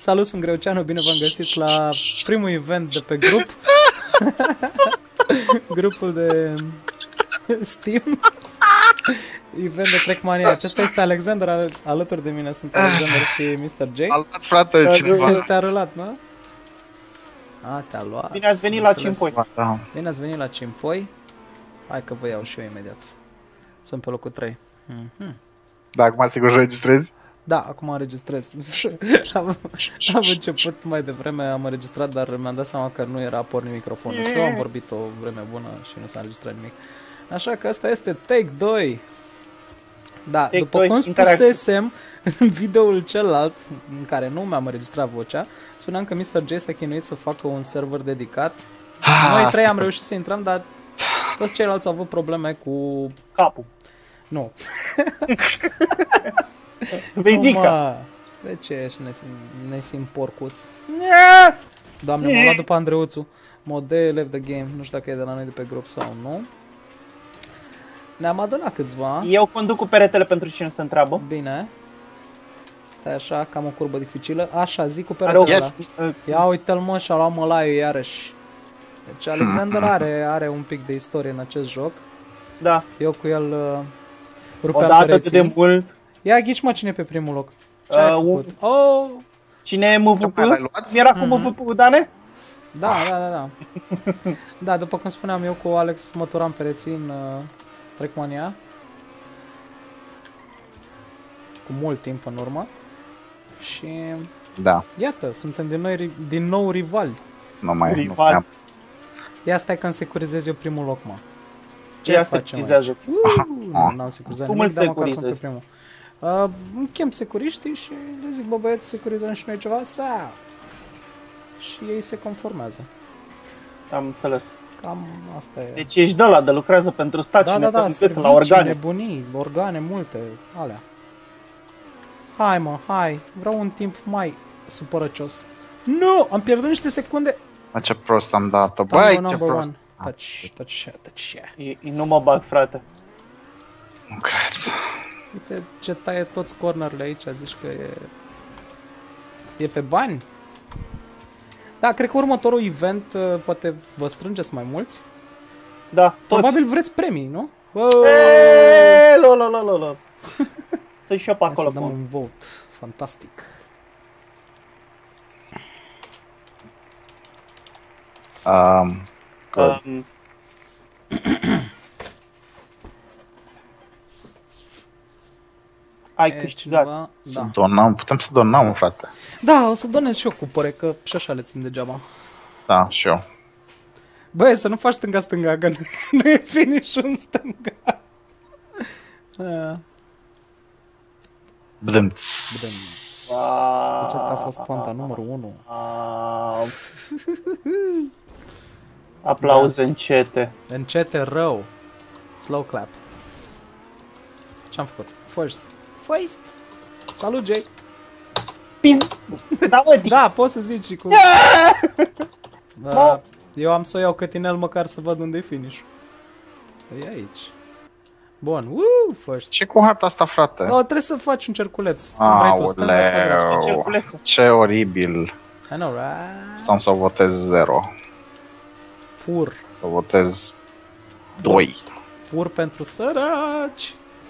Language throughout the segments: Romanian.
Salut, sunt Greuceanu, bine v-am găsit la primul event de pe grup. Grupul de Steam. Event de Trackmania. Acesta este Alexander, alături de mine sunt Alexander și Mr. J. A luat, frate, cineva. Te-a rulat, nu? A, te-a luat. Bine ați venit la Cimpoi. Da. Bine ați venit la Cimpoi. Hai că vă iau și eu imediat. Sunt pe locul 3. Da, acum sigur registrezi? Da, acum înregistrez. am început mai devreme, am înregistrat, dar mi-am dat seama că nu era pornit microfonul și eu am vorbit o vreme bună și nu s-a înregistrat nimic. Așa că asta este Take 2. Da, Take după 2, cum spusesem în videoul celălalt, în care nu mi-am înregistrat vocea, spuneam că Mr. J s-a chinuit să facă un server dedicat. Noi trei am reușit să intrăm, dar toți ceilalți au avut probleme cu... Capul. Nu. Vei zica. De ce ești nesim porcuț? Doamne, m-a luat după Andreuțu. Model left the game. Nu știu dacă e de la noi de pe grup sau nu. Ne-am adunat câțiva. Eu conduc cu peretele pentru cine se întreabă. Bine. Stai așa, cam o curbă dificilă. Așa, zic cu peretele ăla. Yes. Ia uite-l mă, și-a luat mălaiul iarăși. Deci Alexander are un pic de istorie în acest joc. Da. Eu cu el rupeam Odată pereții. de mult. Ia ghici mă cine e pe primul loc. Ce ai făcut? Oh! Cine e MVP? L-ai luat? Era cu MVP, Dane? Da. Da, după cum spuneam, eu cu Alex măturam pereții în Trackmania. Cu mult timp în urmă. Și Da, iată, suntem din nou rivali. nu mai Rival. nu Ia stai că îmi securizez eu primul loc, mă. Ce Ia facem aici? securizează-ți. Nu, n-am securizat Cum nimic, îl dar măcar sunt pe securizezi? primul. Îmi chem securiștii și le zic, bă băieți, securizăm și noi ceva, sau? Și ei se conformează. Am înțeles. Cam asta e. Deci ești de ăla, de lucrează pentru stat și ne la servicii, organe. nebunii, organe multe, alea. Hai mă, hai, vreau un timp mai supărăcios. Nu, am pierdut niște secunde. Mă, ce prost am dat-o, băi, ce Number prost. one. Touch. Nu mă bag, frate. Nu cred. Uite ce taie toți cornerele aici, zici că e pe bani? Da, cred că următorul event poate vă strângeți mai mulți. Da, toți. Probabil vreți premii, nu? Lol. Să-i și eu pe Hai acolo. să dăm un vote. Fantastic. Good. Ai E câștigat. cineva? Să Da. donăm, putem să donăm, frate. Da, o să donez și eu cupore, că și așa le țin degeaba. Da, și eu. Băi, să nu faci stânga-stânga, că nu e finish în stânga. Bdâmț. Deci asta a fost poanta numărul 1. Aplauze încete. Încete rău. Slow clap. Ce-am făcut? First. Salut, Jake. Da, mă, Da, poți să zici și cu... Eu am să o iau cătinel măcar să văd unde e finish. E aici. Bun, first. Ce cu harta asta, frate? Trebuie să faci un cerculeț. Când vrei tu, stânga sau dreapta. Aoleu, cerculețe. ce oribil. I know, right? Stăm să votez 0. Pur. Să votez 2. Pur pentru săraci.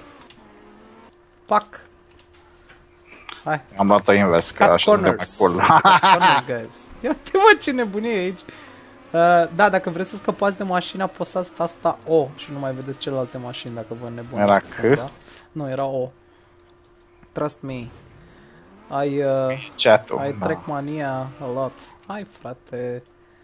Pac. Hai. Am luat-o invers, că Cut așa suntem mai corners. cool. Cut corners, guys. Ia te văd ce nebunie e aici. Da, dacă vreți să scăpați de mașini, apăsați tasta O și nu mai vedeți celelalte mașini dacă vă nebuniți. Era C? Da? Nu, era O. Trust me. Ai Chat-ul, ai da. Trackmania a lot. Hai, frate.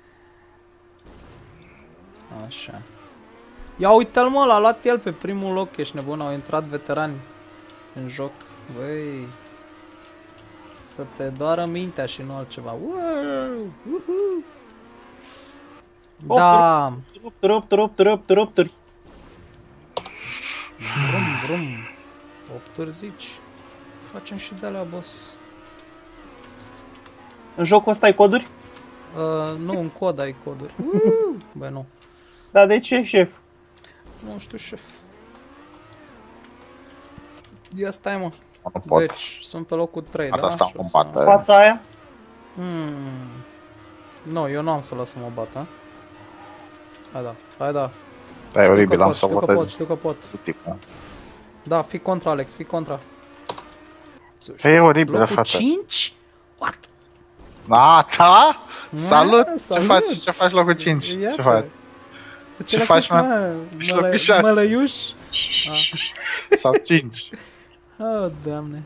Așa. Ia uite-l mă, l-a luat el pe primul loc, ești nebun, au intrat veterani în joc. Băi, să te doară mintea și nu altceva. Da. Rupturi. Vrum. 8 ori zici. Facem și de alea, boss. În jocul ăsta ai coduri? Nu, în cod ai coduri. Băi, nu. Da, de ce, șef? Nu știu, șef. Ia stai, mă. Nu pot. Deci, sunt pe locul 3, Asta da? stau Și o în să- pată. Fața aia? Nu, eu nu am să las să mă bată. Hai da, hai da. Da, e oribil, am să Știu că pot, votez știu că pot. cu tipul. Da, fii contra, Alex, fii contra. E oribil, Locul frate. 5? What? Da, da? Salut! Salut! Ce faci locul 5? Iată. Ce faci? Tu Ce ce faci, faci, mă? Și locul 6. Mălăiuș? Sau 5? Oh, Doamne.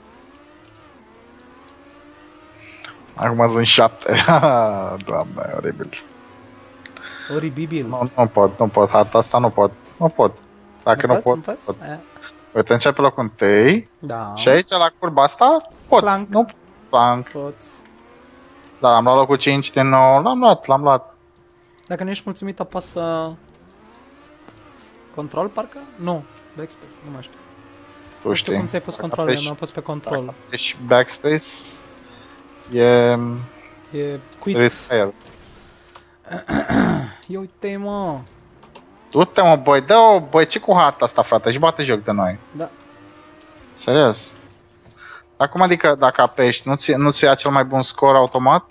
Acum sunt 7. Doamne, e oribil. Oribil. Nu pot, harta asta nu pot. Dacă nu pot, pot. Uite, începe locul 1. Da. Și aici, la curba asta, pot. Plank. Nu, plank. Poți. Dar am luat locul 5 din nou, l-am luat. Dacă nu ești mulțumit, apasă... Control, parcă? Nu. Backspace, nu mai știu. Tu Nu știi. știu cum ți-ai pus control, eu mi-am pus pe control. Deci backspace e... E quit. Retire. Ia uite-i, mă. Du-te, mă, băi, dă-o, băi, ce cu harta asta, frate, și bate joc de noi. Da. Serios. Acum, adică, dacă apeși, nu-ți ia cel mai bun scor automat?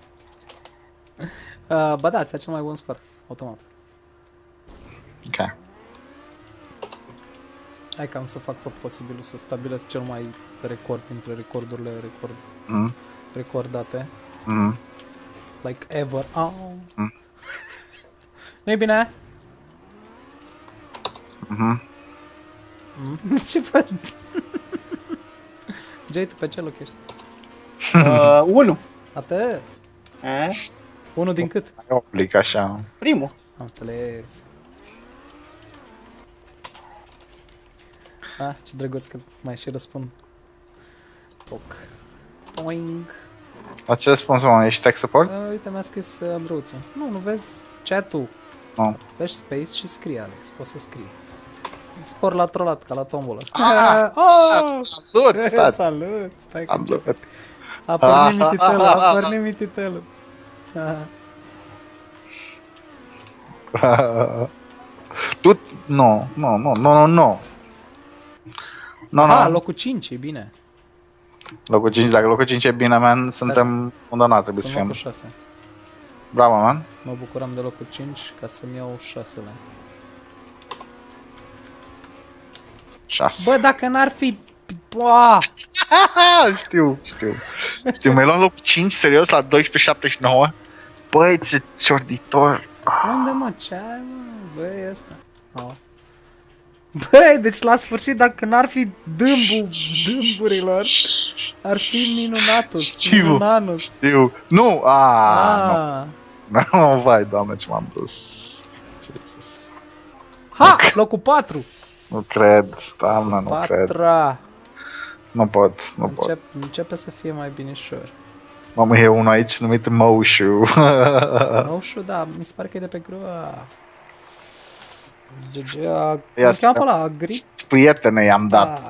Ba da, ți-a cel mai bun scor, automat. Ok. Hai că am să fac tot posibilul să stabilesc cel mai record dintre recordurile recordate. Like ever. Oh. Nu-i bine? Ce faci? Jay, tu pe ce loc ești? 1. Atât? Unul din cât? Ai oblic așa. Primul. Am înțeles. Ah, ce drăguț că mai și răspund. Poc. Poing. La ce răspuns, mă? Ești tech support? Uite, mi-a scris Andreuțu. Nu vezi chat-ul. Nu. Vezi space și scrie, Alex. Poți să scrii. Spor la trolat, ca la tombolă. Salut! Salut! Stai că Salut! începe. A pornit mititelul, a pornit mititelul. Tu... Nu. Ah, locul 5, e bine. Locul 5, dacă locul 5 e bine, man, suntem unde n-ar trebui să Sunt fim. locul 6. Bravo, man. Mă bucuram de locul 5 ca să-mi iau 6-le. 6. Bă, dacă n-ar fi... Boa! Știu. Mi-ai luat locul 5, serios, la 12,79? Băi, ce ciorditor. Unde, mă? Ce ai, mă? Băi, e ăsta. Oh. Băi, deci la sfârșit, dacă n-ar fi dâmburilor, ar fi minunatus. Știu. Minunanus. Știu. Nu, nu. Nu, vai, doamne, ce m-am dus. Jesus. Ha! Locul 4! Nu cred, doamne, nu cred. Patra! Nu pot. Începe să fie mai binișor. Mamă, e unul aici numit Moushu. Moushu, da, mi se pare că e de pe grua. GG, Ia cum cheamă pe ăla? Agri? Prietene i-am dat.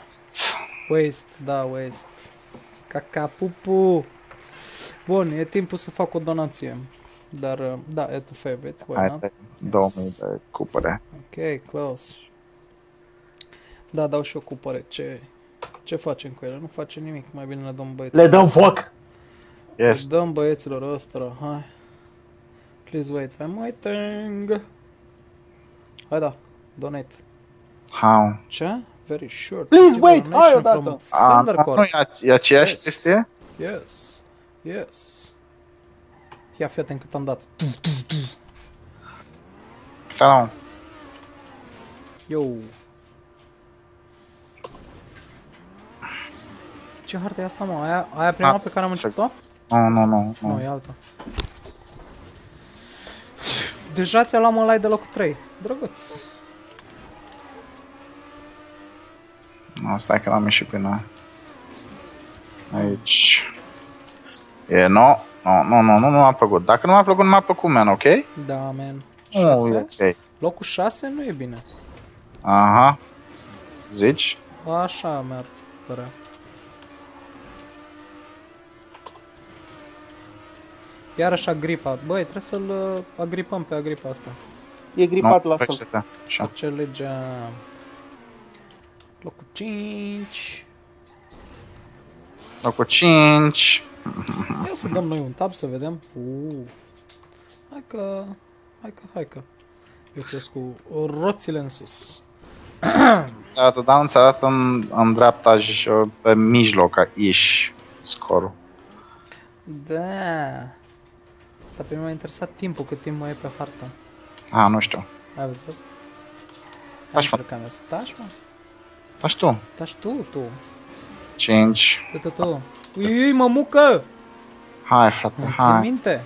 Waste. Cacapupu. Bun, e timpul să fac o donație. Dar, da, e to favorite, why not? Hai, 2000 de cupere. Ok, close. Da, dau și o cupere. Ce facem cu ele? Nu facem nimic, mai bine le dăm băieților. Le dăm foc! Yes. Le dăm băieților ăstora, hai. Please wait, I'm waiting. Hai da, donate. How? Ce? Very short. Please wait, hai odată. Nu, e aceeași chestie? Yes. Ia fii atent cât am dat. Sau. Yo. Ce hartă e asta, mă? Aia prima pe care am început-o? Nu, e alta. Deja ți-a luat mă de locul 3. Drăguț. Nu, stai că l-am ieșit prin noi. Aici. Nu m-a plăcut. Dacă nu m-a plăcut, nu m-a plăcut, man, ok? Da, man. Nu, 6? ok. Locul 6 nu e bine. Aha. Zici? Așa mi-ar părea. Iarăși agripa. Băi, trebuie să-l agripăm pe agripa asta. E gripat, lasă-l. Ce legea... Locul 5. Locul 5. Ia să dăm noi un tab să vedem. Hai că. Uite-s cu roțile în sus. Îți arată, dar nu îți arată în dreapta și pe mijloc, iși scorul. Da. Dar pe mine m-a interesat timpul, cât timp mai e pe hartă. Nu știu. Ai văzut? Taci, mă. Taci, mă. Taci tu. Taci tu. 5. Tu. Ui, mămucă! Hai, frate, Mai hai. ții minte?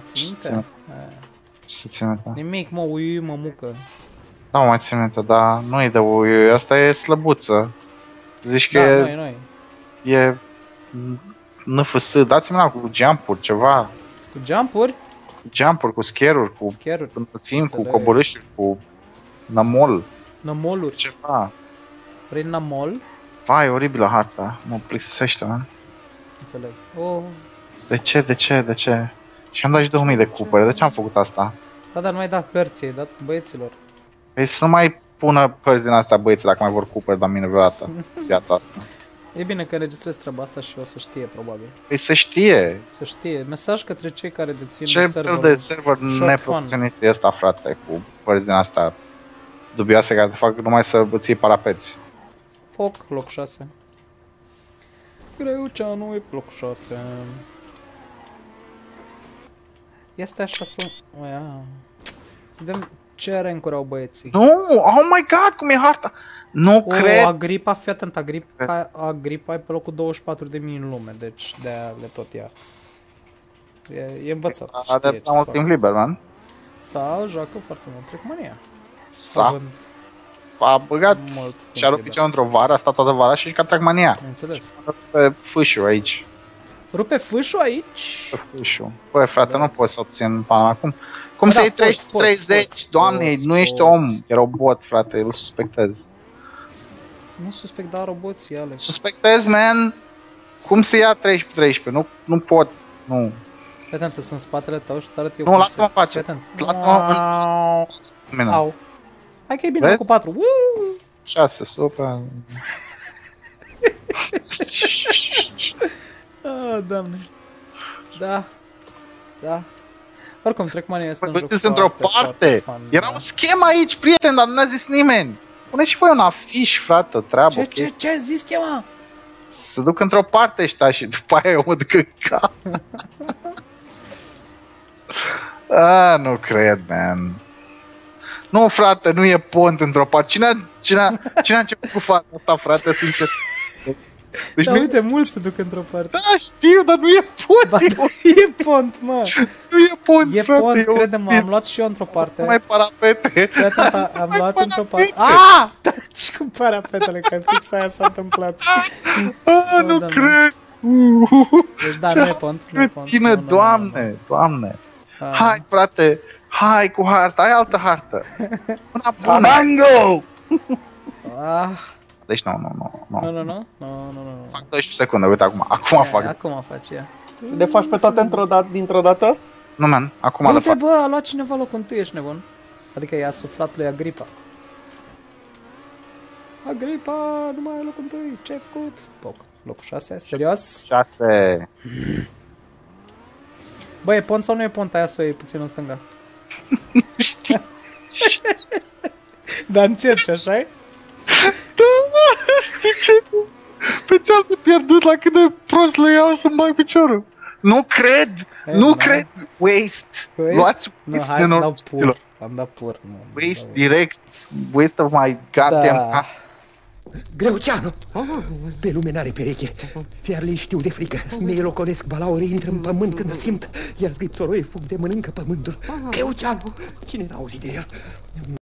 Ce să țin minte? Nimic, mă, ui, mămucă. Da, mai țin minte, dar nu e de uiui, asta e slăbuță. Zici că Noi. e NFC, dați-mi cu jump-uri, ceva. Cu jump-uri? Jump-uri, cu scare-uri, cu înălțimi, cu coborâșuri, cu namol. Namoluri? Ceva. Vrei namol? Vai, oribilă harta, mă plictisește, man. Înțeleg. De ce? Și am dat și 2000 de cupere, de ce am făcut asta? Da, nu ai dat hărți, ai dat băieților. Păi să nu mai pună hărți din astea băieți dacă mai vor cupere la mine vreodată viața asta. E bine că înregistrez treaba asta și o să știe, probabil. Păi să știe. Să știe. Mesaj către cei care dețin Ce fel de server neprofesionist e ăsta, frate, cu hărți din astea dubioase care te fac numai să îți iei parapeți. Foc, loc 6. Greuceanu e loc 6. Este așa să... Să vedem ce rank-uri au băieții. Nu! Oh my god, cum e harta! Nu cred! Agripa, fii atent, Agripa e pe locul 24.000 în lume, deci de-aia le tot ia. E învățat, știe ce mult timp liber, man. Sau joacă foarte mult Trackmania. A băgat și-a rupt piciorul într-o vară, a stat toată vara și a jucat Trackmania. Înțeles. Pe fâșul aici. Rupe fâșul aici? Pe fâșul. Băi, frate, nu poți să obțin pana acum. Cum să iei 30? Doamne, nu ești om. E robot, frate, îl suspectez. Nu suspect, dar roboții, Alex. Suspectez, man. Cum să ia 13? Nu pot. Nu. Fii atent, sunt în spatele tău și îți arăt eu cum se... Nu, lasă-mă face. Lasă-mă în... Au. Hai că e bine, cu 4. 6, super. Doamne. Da. Oricum, Trackmania este un joc foarte, într-o parte. Era un schem aici, prieten, dar nu a zis nimeni. Pune și voi un afiș, frate, o treabă. Ce ai zis, schema? Să duc într-o parte ăștia și după aia eu mă duc în cap. Nu cred, man. Nu, frate, nu e pont într-o parte. Cine a început cu fața asta, frate, sincer? Deci da, uite, mulți se duc într-o parte. Da, știu, dar nu e pont. Ba, e pont, mă. Nu e pont, e frate. E pont, crede-mă, am luat și eu într-o parte. Nu mai parapete. Frate, am luat într-o parte. Aaaa! Și cu parapetele, că fix aia s-a întâmplat. Nu cred. Deci da, nu e pont. Ține, Doamne. Hai, frate. Hai cu harta, ai altă hartă. Una bună. Mango! Deci nu. Nu. Fac 12 secunde, uite acum fac. Acum faci ea. Le faci pe toate dintr-o dată? Nu, man, acum le fac. Uite, bă, a luat cineva locul întâi, ești nebun. Adică i-a suflat lui Agripa. Agripa, nu mai ai locul întâi, ce ai făcut? Locul 6, serios? 6. Bă, e pont sau nu e pont aia să o iei puțin în stânga? Nu știu. Dar încerci, așa-i? Da, știi ce? Pe ce am pierdut la cât de prost le iau să-mi bag piciorul? Nu cred! Nu cred! Waste! Luați waste hai să dau pur. Am dat pur. Waste direct. Waste of my goddamn... Greuceanu! Pe lume n-are pereche. Fiarele știu de frică. Smei locolesc, balaure intră în pământ când simt, iar scriptoroie fug de mănâncă pământul. Greuceanu! Cine n-a auzit de el?